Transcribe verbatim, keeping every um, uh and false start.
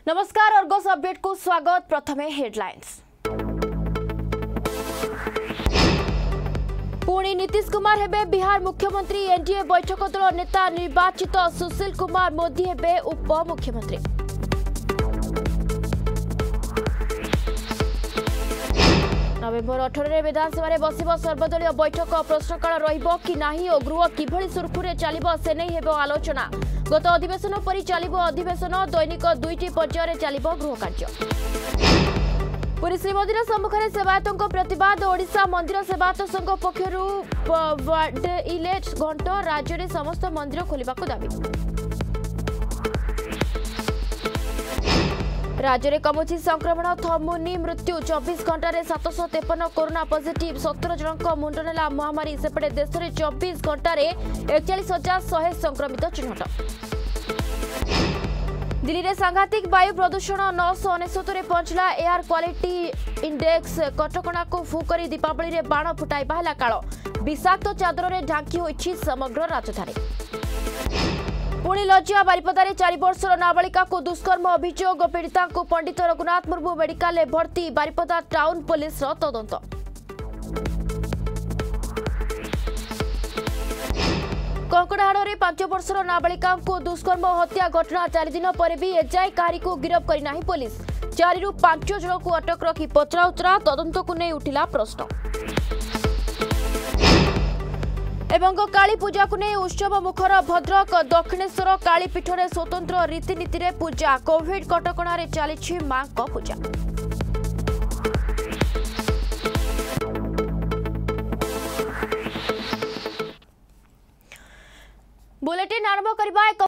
नमस्कार Argus update को स्वागत। प्रथमे हेडलाइंस। पुणी नीतीश कुमार हेबे बिहार मुख्यमंत्री। एनडीए बैठक दल नेता निर्वाचित सुशील कुमार मोदी हेबे उप मुख्यमंत्री। नवेम्बर अठारह रे विधानसभा रे बसिब सर्वदलीय बैठक। प्रश्नकाल रहिबो कि नाही और गृह किभଳି सुरखुरे चलिबो से नै हेबो आलोचना। गत अधिवेशन परि चलिबो अधिवेशन। दैनिक दुईटी पर्यायर चलिबो गृह कार्य। पुरी श्रीमंदिर सम्मुख में सेवायतों प्रतिवाद। ओडिशा मंदिर सेवायत संघ पक्षरु बाडइले घंट राज्य में समस्त मंदिर खोलिबाकू दाबी। राज्य में कमुची संक्रमण थमुनी। मृत्यु चौबीस घंटे सात सौ तेपन कोरोना पॉजिटिव। सत्तर जन मुंड नेला महामारी। सेपटे देश में चौबीस घंटे एकचाश हजार शहे संक्रमित चिन्हट। दिल्ली में सांघातिक वायु प्रदूषण नौ सौ अनेशत पहुंचला एयर क्वालिटी इंडेक्स। कटकणा को फू कर दीपावली रे बाण फुटाइबा है काल। विषाक्त चादर में ढांकी होइछि समग्र राजधानी। पुणी लज्जा बारिपदारे चार वर्षर नाबालिका को दुष्कर्म अभियोग। पीड़िता को पंडित रघुनाथ मुर्मू मेडिकल भर्ती। बारिपदा टाउन पुलिस तदंत। कंकड़ाहाड़ में पांच वर्षर नाबालिका को दुष्कर्म हत्या घटना चार दिन पर भी एजाए कहारी को गिरफ्त करना पुलिस। चारि रु पांच जन को अटक रखी पचराउचरा। तदंत को नहीं उठिला प्रश्न। एवं काली पूजा को नहीं उत्सव मुखर भद्रक। दक्षिणेश्वर कालीपीठ में स्वतंत्र रीतिनीति रे पूजा। कोविड कटकणा रे चली मां को पूजा। बुलेटिन आरंभ करबा।